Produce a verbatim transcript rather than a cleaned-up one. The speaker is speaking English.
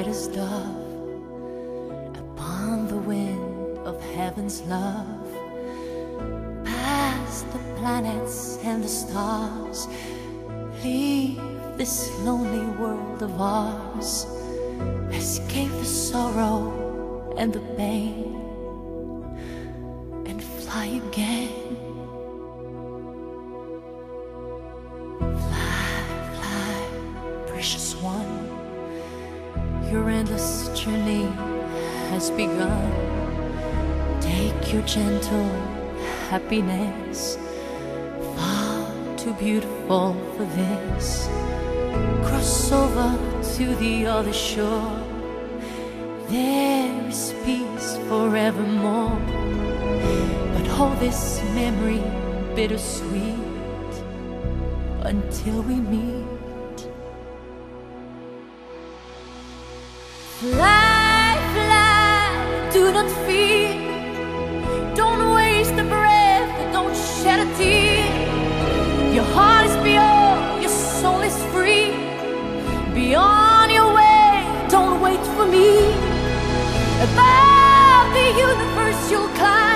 bird as dove upon the wind of heaven's love. Past the planets and the stars, leave this lonely world of ours. Escape the sorrow and the pain and fly again. Fly, fly, precious one, your endless journey has begun. Take your gentle happiness, far too beautiful for this. Cross over to the other shore, there is peace forevermore. But hold this memory bittersweet until we meet. Fly, fly, do not fear. Don't waste a breath, don't shed a tear. Your heart is pure, your soul is free. Be on your way, don't wait for me. Above the universe you'll climb.